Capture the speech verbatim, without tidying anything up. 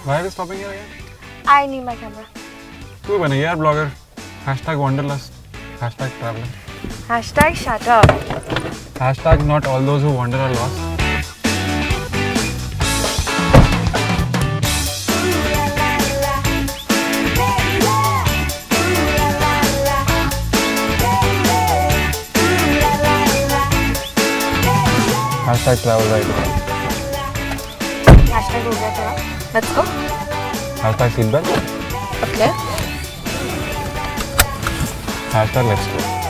Why are you stopping here again? I need my camera. तू बने यार blogger. Hashtag wanderlust. Hashtag traveler. Hashtag shut up. Hashtag not all those who wander are lost. Hashtag travel right now. Hashtag हो गया तेरा. Let's go. Hashtag seatbelt. Okay. Hashtag let's go.